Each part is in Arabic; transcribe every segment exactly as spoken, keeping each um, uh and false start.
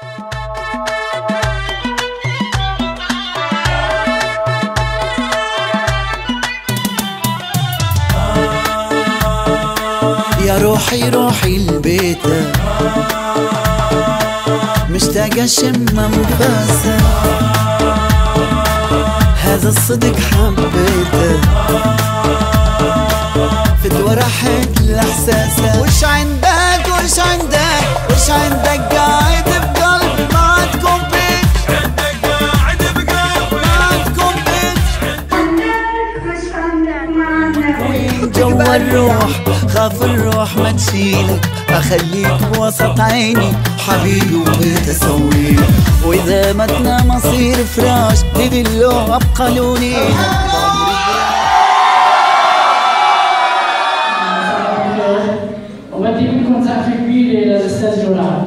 يا روحي روحي لبيتك، مشتاقة شم انفاسك، هذا الصدق حبيته، فدوى راحت لإحساسك. وش عندك وش عندك وش عندك قاعد بقلبي ما تكون بيت، عندك قاعد بقلبي ما تكون بيت، وش عندك ما عندك وين جوا الروح، خاف الروح ما تشيلك، اخليك بوسط عيني حبيبي وبيت اسويك، واذا متنا مصير فراش نذله ابقى لوني. وبدي منكم سقفة كبيرة للأستاذ جورعد.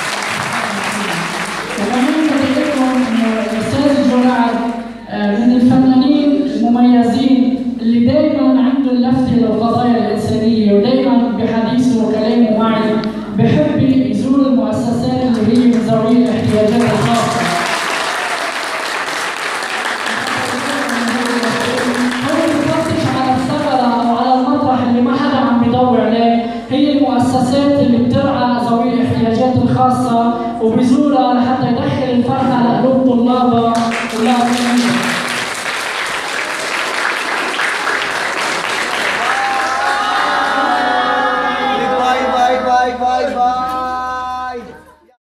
كمان بدي لكم الأستاذ جورعد من الفنانين المميزين اللي دايما عنده اللفتة للقضايا الإنسانية، ودايما بحديثه وكلامه معي بحب يزور المؤسسات اللي هي من ذوي الاحتياجات الخاصة. هو بيفتش على الثغرة أو على المطرح اللي ما حدا عم بيدور عليه، هي المؤسسات اللي بترعى ذوي الاحتياجات الخاصة وبيزورها لحتى يدخل الفرحة لقلوب طلابها